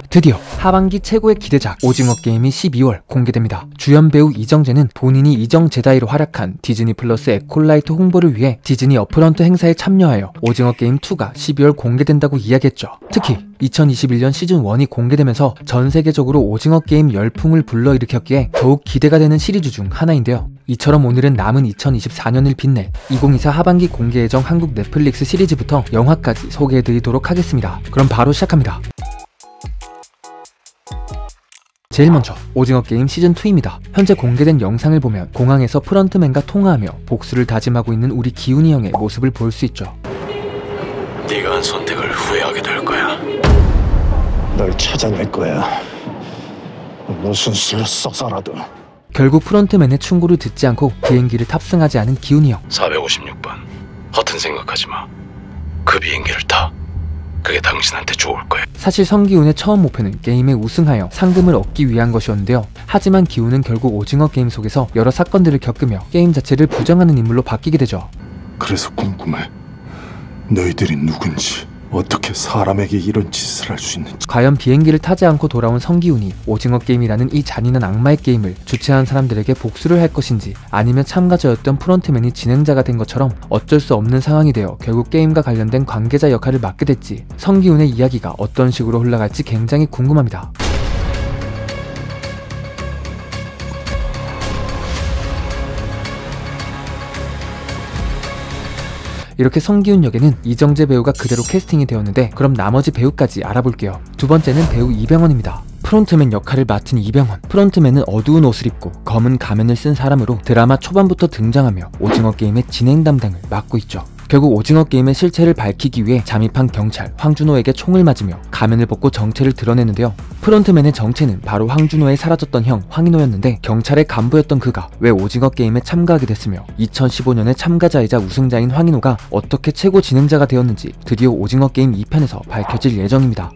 드디어 하반기 최고의 기대작 오징어 게임이 12월 공개됩니다. 주연 배우 이정재는 본인이 이정제다이로 활약한 디즈니 플러스 에콜라이트 홍보를 위해 디즈니 어프런트 행사에 참여하여 오징어 게임 2가 12월 공개된다고 이야기했죠. 특히 2021년 시즌1이 공개되면서 전 세계적으로 오징어 게임 열풍을 불러일으켰기에 더욱 기대가 되는 시리즈 중 하나인데요. 이처럼 오늘은 남은 2024년을 빛낼 2024 하반기 공개 예정 한국 넷플릭스 시리즈부터 영화까지 소개해드리도록 하겠습니다. 그럼 바로 시작합니다. 제일 먼저 오징어 게임 시즌2입니다. 현재 공개된 영상을 보면 공항에서 프런트맨과 통화하며 복수를 다짐하고 있는 우리 기훈이 형의 모습을 볼 수 있죠. 네가 한 선택을 후회하게 될 거야. 널 찾아낼 거야. 무슨 수를 써서라도. 결국 프런트맨의 충고를 듣지 않고 비행기를 탑승하지 않은 기훈이 형. 456번. 허튼 생각하지 마. 그 비행기를 타. 그게 당신한테 좋을 거야. 사실 성기훈의 처음 목표는 게임에 우승하여 상금을 얻기 위한 것이었는데요. 하지만 기훈은 결국 오징어 게임 속에서 여러 사건들을 겪으며 게임 자체를 부정하는 인물로 바뀌게 되죠. 그래서 궁금해. 너희들이 누군지, 어떻게 사람에게 이런 짓을 할 수 있는지. 과연 비행기를 타지 않고 돌아온 성기훈이 오징어 게임이라는 이 잔인한 악마의 게임을 주최한 사람들에게 복수를 할 것인지, 아니면 참가자였던 프런트맨이 진행자가 된 것처럼 어쩔 수 없는 상황이 되어 결국 게임과 관련된 관계자 역할을 맡게 됐지. 성기훈의 이야기가 어떤 식으로 흘러갈지 굉장히 궁금합니다. 이렇게 성기훈 역에는 이정재 배우가 그대로 캐스팅이 되었는데, 그럼 나머지 배우까지 알아볼게요. 두 번째는 배우 이병헌입니다. 프런트맨 역할을 맡은 이병헌. 프런트맨은 어두운 옷을 입고 검은 가면을 쓴 사람으로 드라마 초반부터 등장하며 오징어 게임의 진행 담당을 맡고 있죠. 결국 오징어 게임의 실체를 밝히기 위해 잠입한 경찰 황준호에게 총을 맞으며 가면을 벗고 정체를 드러내는데요. 프런트맨의 정체는 바로 황준호의 사라졌던 형 황인호였는데, 경찰의 간부였던 그가 왜 오징어 게임에 참가하게 됐으며 2015년의 참가자이자 우승자인 황인호가 어떻게 최고 진행자가 되었는지 드디어 오징어 게임 2편에서 밝혀질 예정입니다.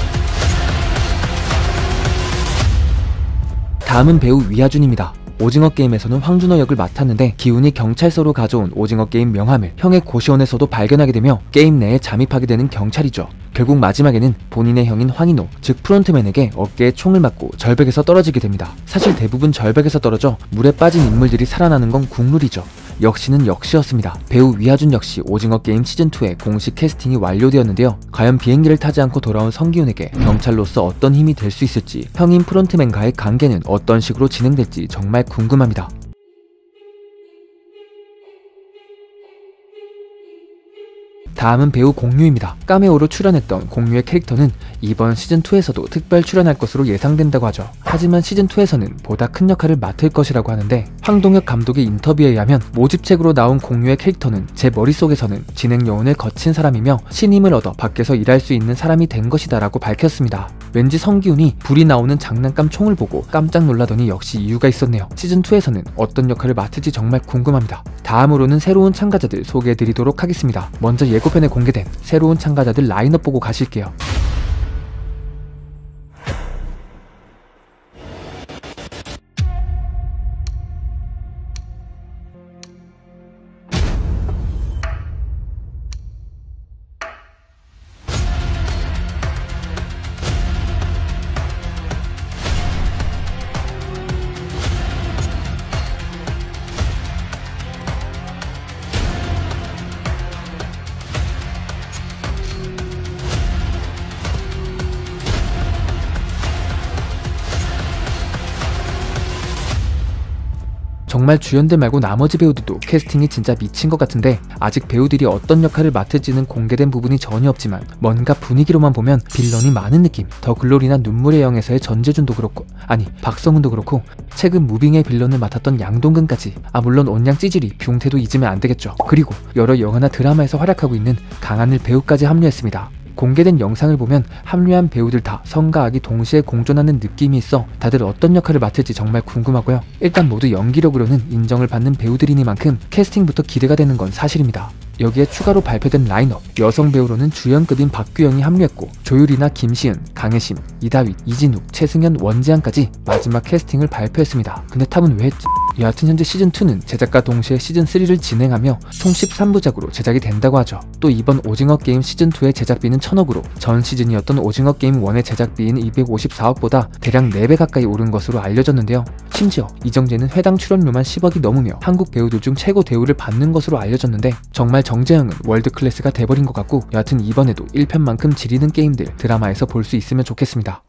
다음은 배우 위하준입니다. 오징어 게임에서는 황준호 역을 맡았는데, 기훈이 경찰서로 가져온 오징어 게임 명함을 형의 고시원에서도 발견하게 되며 게임 내에 잠입하게 되는 경찰이죠. 결국 마지막에는 본인의 형인 황인호, 즉 프런트맨에게 어깨에 총을 맞고 절벽에서 떨어지게 됩니다. 사실 대부분 절벽에서 떨어져 물에 빠진 인물들이 살아나는 건 국룰이죠. 역시는 역시였습니다. 배우 위하준 역시 오징어 게임 시즌2에 공식 캐스팅이 완료되었는데요. 과연 비행기를 타지 않고 돌아온 성기훈에게 경찰로서 어떤 힘이 될 수 있을지, 형인 프런트맨과의 관계는 어떤 식으로 진행될지 정말 궁금합니다. 다음은 배우 공유입니다. 카메오로 출연했던 공유의 캐릭터는 이번 시즌2에서도 특별 출연할 것으로 예상된다고 하죠. 하지만 시즌2에서는 보다 큰 역할을 맡을 것이라고 하는데, 황동혁 감독의 인터뷰에 의하면 모집책으로 나온 공유의 캐릭터는 제 머릿속에서는 진행 요원을 거친 사람이며 신임을 얻어 밖에서 일할 수 있는 사람이 된 것이다 라고 밝혔습니다. 왠지 성기훈이 불이 나오는 장난감 총을 보고 깜짝 놀라더니 역시 이유가 있었네요. 시즌2에서는 어떤 역할을 맡을지 정말 궁금합니다. 다음으로는 새로운 참가자들 소개해드리도록 하겠습니다. 먼저 예고편에 공개된 새로운 참가자들 라인업 보고 가실게요. 정말 주연들 말고 나머지 배우들도 캐스팅이 진짜 미친 것 같은데, 아직 배우들이 어떤 역할을 맡을지는 공개된 부분이 전혀 없지만 뭔가 분위기로만 보면 빌런이 많은 느낌. 더 글로리나 눈물의 영에서의 전재준도 그렇고, 아니 박성훈도 그렇고, 최근 무빙의 빌런을 맡았던 양동근까지, 물론 온양 찌질이 뷰응태도 잊으면 안되겠죠. 그리고 여러 영화나 드라마에서 활약하고 있는 강하늘 배우까지 합류했습니다. 공개된 영상을 보면 합류한 배우들 다 성과 악이 동시에 공존하는 느낌이 있어 다들 어떤 역할을 맡을지 정말 궁금하고요. 일단 모두 연기력으로는 인정을 받는 배우들이니만큼 캐스팅부터 기대가 되는 건 사실입니다. 여기에 추가로 발표된 라인업, 여성 배우로는 주연급인 박규영이 합류했고, 조유리나 김시은, 강혜심, 이다윗, 이진욱, 최승현, 원지향까지 마지막 캐스팅을 발표했습니다. 근데 탑은 왜 했지? 여하튼 현재 시즌2는 제작과 동시에 시즌3를 진행하며 총 13부작으로 제작이 된다고 하죠. 또 이번 오징어 게임 시즌2의 제작비는 1000억으로 전 시즌이었던 오징어 게임 1의 제작비인 254억보다 대략 4배 가까이 오른 것으로 알려졌는데요. 심지어 이정재는 회당 출연료만 10억이 넘으며 한국 배우들 중 최고 대우를 받는 것으로 알려졌는데 정말 정재영은 월드 클래스가 돼버린 것 같고 여하튼 이번에도 1편만큼 지리는 게임들 드라마에서 볼 수 있으면 좋겠습니다.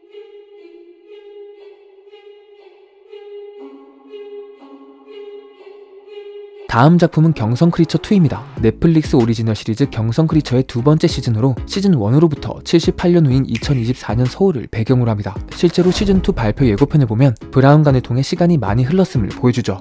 다음 작품은 경성 크리처 2입니다. 넷플릭스 오리지널 시리즈 경성 크리처의 두 번째 시즌으로 시즌1으로부터 78년 후인 2024년 서울을 배경으로 합니다. 실제로 시즌2 발표 예고편을 보면 브라운관을 통해 시간이 많이 흘렀음을 보여주죠.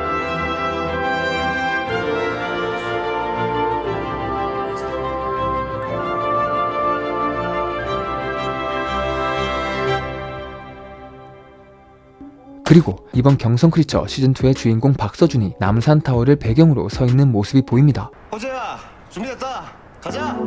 그리고 이번 경성 크리처 시즌2의 주인공 박서준이 남산타워를 배경으로 서 있는 모습이 보입니다. 호재야, 준비됐다. 가자!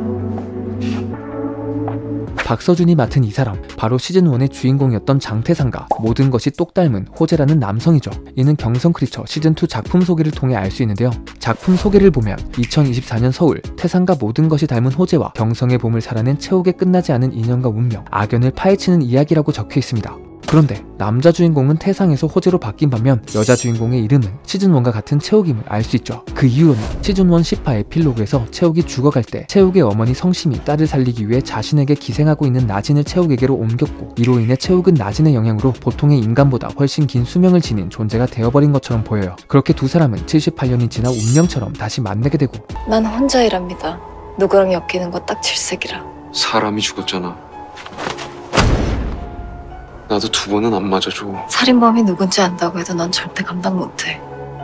박서준이 맡은 이 사람, 바로 시즌1의 주인공이었던 장태상과 모든 것이 똑 닮은 호재라는 남성이죠. 이는 경성 크리처 시즌2 작품 소개를 통해 알 수 있는데요. 작품 소개를 보면 2024년 서울, 태상과 모든 것이 닮은 호재와 경성의 봄을 살아낸 채옥의 끝나지 않은 인연과 운명, 악연을 파헤치는 이야기라고 적혀 있습니다. 그런데 남자 주인공은 태상에서 호재로 바뀐 반면 여자 주인공의 이름은 시즌1과 같은 채옥임을 알 수 있죠. 그 이유로는 시즌1 10화 에필로그에서 채옥이 죽어갈 때 채옥의 어머니 성심이 딸을 살리기 위해 자신에게 기생하고 있는 나진을 채옥에게로 옮겼고, 이로 인해 채옥은 나진의 영향으로 보통의 인간보다 훨씬 긴 수명을 지닌 존재가 되어버린 것처럼 보여요. 그렇게 두 사람은 78년이 지나 운명처럼 다시 만나게 되고, 난 혼자 일합니다. 누구랑 엮이는 거 딱 질색이라. 사람이 죽었잖아. 나도 두 번은 안 맞아줘. 살인범이 누군지 안다고 해도 난 절대 감당 못해.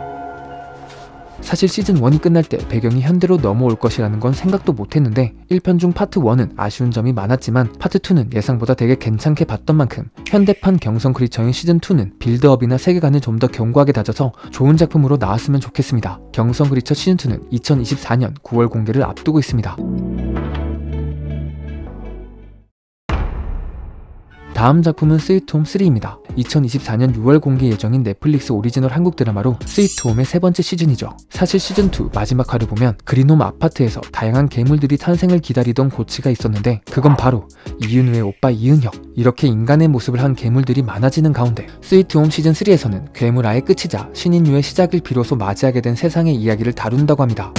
사실 시즌1이 끝날 때 배경이 현대로 넘어올 것이라는 건 생각도 못했는데 1편 중 파트 1은 아쉬운 점이 많았지만 파트 2는 예상보다 되게 괜찮게 봤던 만큼 현대판 경성 크리처인 시즌2는 빌드업이나 세계관을 좀 더 견고하게 다져서 좋은 작품으로 나왔으면 좋겠습니다. 경성 크리처 시즌2는 2024년 9월 공개를 앞두고 있습니다. 다음 작품은 스위트홈 3입니다. 2024년 6월 공개 예정인 넷플릭스 오리지널 한국 드라마로 스위트홈의 세 번째 시즌이죠. 사실 시즌2 마지막 화를 보면 그린홈 아파트에서 다양한 괴물들이 탄생을 기다리던 고치가 있었는데 그건 바로 이윤우의 오빠 이은혁. 이렇게 인간의 모습을 한 괴물들이 많아지는 가운데 스위트홈 시즌3에서는 괴물 아예 끝이자 신인류의 시작을 비로소 맞이하게 된 세상의 이야기를 다룬다고 합니다.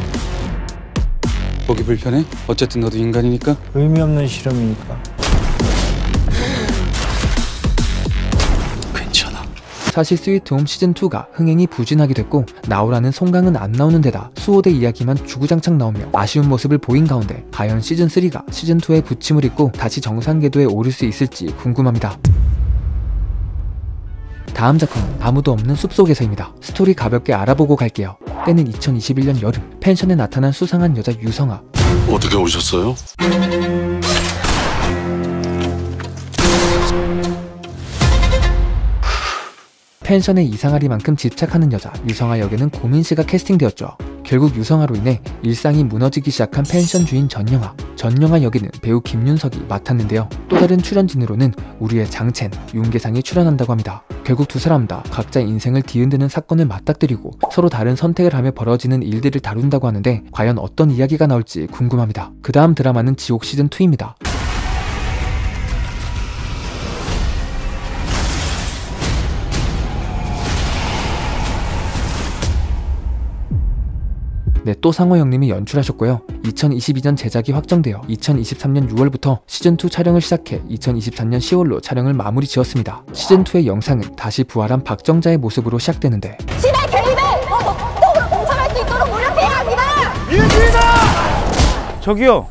보기 불편해? 어쨌든 너도 인간이니까. 의미 없는 실험이니까. 사실 스위트홈 시즌2가 흥행이 부진하게 됐고 나오라는 송강은 안 나오는 데다 수호대 이야기만 주구장창 나오며 아쉬운 모습을 보인 가운데 과연 시즌3가 시즌2의 부침을 잇고 다시 정상 궤도에 오를 수 있을지 궁금합니다. 다음 작품은 아무도 없는 숲속에서입니다. 스토리 가볍게 알아보고 갈게요. 때는 2021년 여름, 펜션에 나타난 수상한 여자 유성아. 어떻게 오셨어요? 펜션에 이상하리만큼 집착하는 여자 유성아 역에는 고민씨가 캐스팅되었죠. 결국 유성아로 인해 일상이 무너지기 시작한 펜션 주인 전영아. 전영아 역에는 배우 김윤석이 맡았는데요. 또 다른 출연진으로는 우리의 장첸, 윤계상이 출연한다고 합니다. 결국 두 사람 다 각자 인생을 뒤흔드는 사건을 맞닥뜨리고 서로 다른 선택을 하며 벌어지는 일들을 다룬다고 하는데 과연 어떤 이야기가 나올지 궁금합니다. 그 다음 드라마는 지옥 시즌2입니다. 네, 또 상호 형님이 연출하셨고요. 2022년 제작이 확정되어 2023년 6월부터 시즌2 촬영을 시작해 2024년 10월로 촬영을 마무리 지었습니다. 시즌2의 영상은 다시 부활한 박정자의 모습으로 시작되는데 시대 개입에 더 적극적으로 동참할 수 있도록 노력해야 합니다! 저기요.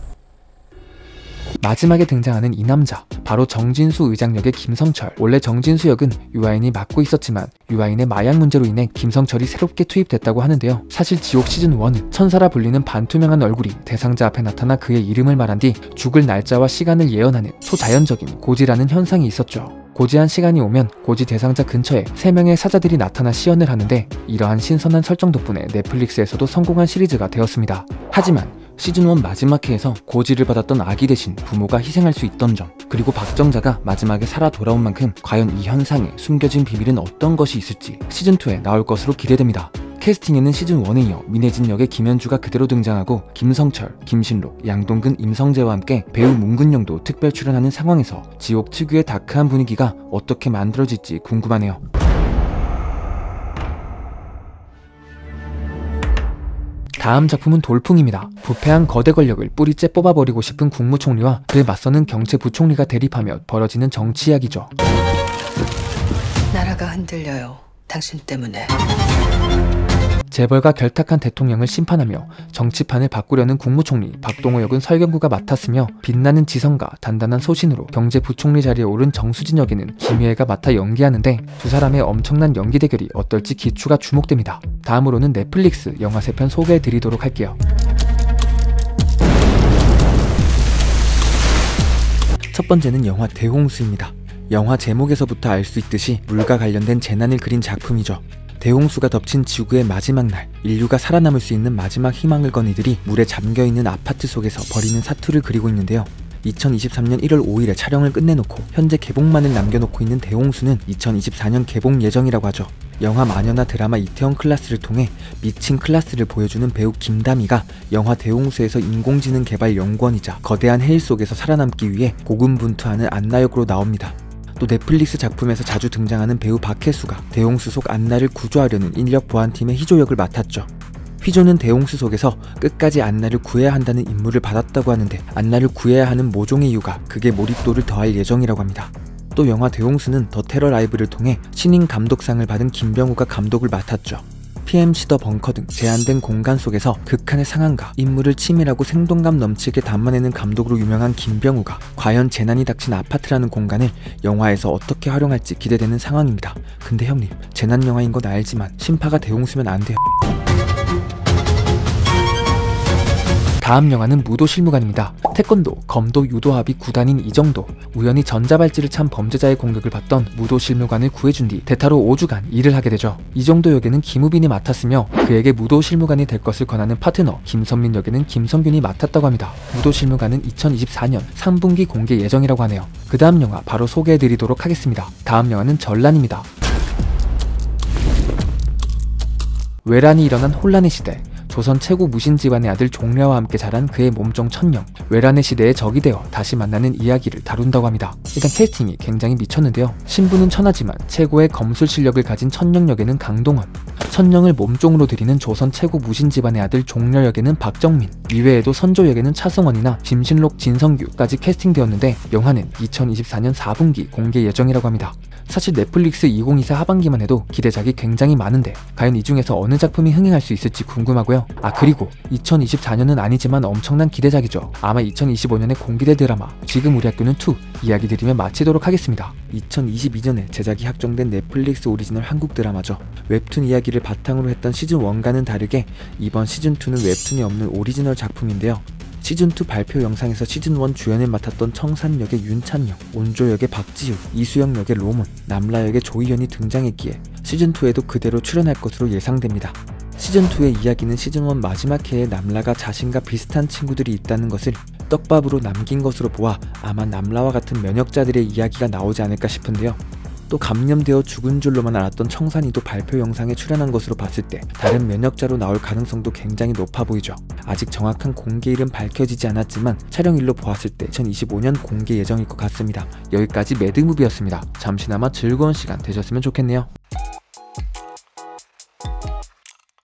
마지막에 등장하는 이 남자, 바로 정진수 의장 역의 김성철. 원래 정진수 역은 유아인이 맡고 있었지만 유아인의 마약 문제로 인해 김성철이 새롭게 투입됐다고 하는데요. 사실 지옥 시즌1은 천사라 불리는 반투명한 얼굴이 대상자 앞에 나타나 그의 이름을 말한 뒤 죽을 날짜와 시간을 예언하는 초자연적인 고지라는 현상이 있었죠. 고지한 시간이 오면 고지 대상자 근처에 3명의 사자들이 나타나 시연을 하는데 이러한 신선한 설정 덕분에 넷플릭스에서도 성공한 시리즈가 되었습니다. 하지만 시즌1 마지막 회에서 고지를 받았던 아기 대신 부모가 희생할 수 있던 점, 그리고 박정자가 마지막에 살아 돌아온 만큼 과연 이 현상에 숨겨진 비밀은 어떤 것이 있을지 시즌2에 나올 것으로 기대됩니다. 캐스팅에는 시즌1에 이어 민혜진 역의 김현주가 그대로 등장하고 김성철, 김신록, 양동근, 임성재와 함께 배우 문근영도 특별 출연하는 상황에서 지옥 특유의 다크한 분위기가 어떻게 만들어질지 궁금하네요. 다음 작품은 돌풍입니다. 부패한 거대 권력을 뿌리째 뽑아버리고 싶은 국무총리와 그에 맞서는 경제부총리가 대립하며 벌어지는 정치 이야기죠. 나라가 흔들려요. 당신 때문에. 재벌과 결탁한 대통령을 심판하며 정치판을 바꾸려는 국무총리 박동호 역은 설경구가 맡았으며 빛나는 지성과 단단한 소신으로 경제부총리 자리에 오른 정수진 역에는 김희애가 맡아 연기하는데 두 사람의 엄청난 연기 대결이 어떨지 기추가 주목됩니다. 다음으로는 넷플릭스 영화 3편 소개해드리도록 할게요. 첫 번째는 영화 대홍수입니다. 영화 제목에서부터 알 수 있듯이 물과 관련된 재난을 그린 작품이죠. 대홍수가 덮친 지구의 마지막 날, 인류가 살아남을 수 있는 마지막 희망을 건 이들이 물에 잠겨있는 아파트 속에서 벌이는 사투를 그리고 있는데요. 2023년 1월 5일에 촬영을 끝내놓고 현재 개봉만을 남겨놓고 있는 대홍수는 2024년 개봉 예정이라고 하죠. 영화 마녀나 드라마 이태원 클라스를 통해 미친 클라스를 보여주는 배우 김다미가 영화 대홍수에서 인공지능 개발 연구원이자 거대한 해일 속에서 살아남기 위해 고군분투하는 안나 역으로 나옵니다. 또 넷플릭스 작품에서 자주 등장하는 배우 박혜수가 대홍수 속 안나를 구조하려는 인력 보안팀의 희조 역을 맡았죠. 희조는 대홍수 속에서 끝까지 안나를 구해야 한다는 임무를 받았다고 하는데 안나를 구해야 하는 모종의 이유가 극의 몰입도를 더할 예정이라고 합니다. 또 영화 대홍수는 더 테러 라이브를 통해 신인 감독상을 받은 김병우가 감독을 맡았죠. PMC 더 벙커 등 제한된 공간 속에서 극한의 상황과 인물을 치밀하고 생동감 넘치게 담아내는 감독으로 유명한 김병우가 과연 재난이 닥친 아파트라는 공간을 영화에서 어떻게 활용할지 기대되는 상황입니다. 근데 형님, 재난 영화인 건 알지만 신파가 대홍수면 안 돼요. 다음 영화는 무도실무관입니다. 태권도, 검도, 유도 합의 9단인 이정도, 우연히 전자발찌를 찬 범죄자의 공격을 받던 무도실무관을 구해준 뒤 대타로 5주간 일을 하게 되죠. 이정도 역에는 김우빈이 맡았으며 그에게 무도실무관이 될 것을 권하는 파트너 김선민 역에는 김성균이 맡았다고 합니다. 무도실무관은 2024년 3분기 공개 예정이라고 하네요. 그 다음 영화 바로 소개해드리도록 하겠습니다. 다음 영화는 전란입니다. 외란이 일어난 혼란의 시대, 조선 최고 무신 집안의 아들 종려와 함께 자란 그의 몸종 천령, 외란의 시대에 적이 되어 다시 만나는 이야기를 다룬다고 합니다. 일단 캐스팅이 굉장히 미쳤는데요. 신부는 천하지만 최고의 검술 실력을 가진 천령 역에는 강동원, 천령을 몸종으로 들이는 조선 최고 무신 집안의 아들 종려 역에는 박정민, 이외에도 선조 역에는 차승원이나 김신록, 진성규까지 캐스팅되었는데 영화는 2024년 4분기 공개 예정이라고 합니다. 사실 넷플릭스 2024 하반기만 해도 기대작이 굉장히 많은데 과연 이 중에서 어느 작품이 흥행할 수 있을지 궁금하고요. 그리고 2024년은 아니지만 엄청난 기대작이죠. 아마 2025년에 공개될 드라마 지금 우리 학교는 2 이야기 드리며 마치도록 하겠습니다. 2022년에 제작이 확정된 넷플릭스 오리지널 한국 드라마죠. 웹툰 이야기를 바탕으로 했던 시즌1과는 다르게 이번 시즌2는 웹툰이 없는 오리지널 작품인데요. 시즌2 발표 영상에서 시즌1 주연을 맡았던 청산 역의 윤찬영, 온조 역의 박지우, 이수영 역의 로몬, 남라 역의 조희연이 등장했기에 시즌2에도 그대로 출연할 것으로 예상됩니다. 시즌2의 이야기는 시즌1 마지막 회에 남라가 자신과 비슷한 친구들이 있다는 것을 떡밥으로 남긴 것으로 보아 아마 남라와 같은 면역자들의 이야기가 나오지 않을까 싶은데요. 또 감염되어 죽은 줄로만 알았던 청산이도 발표 영상에 출연한 것으로 봤을 때 다른 면역자로 나올 가능성도 굉장히 높아 보이죠. 아직 정확한 공개일은 밝혀지지 않았지만 촬영일로 보았을 때 2025년 공개 예정일 것 같습니다. 여기까지 매드무비였습니다. 잠시나마 즐거운 시간 되셨으면 좋겠네요.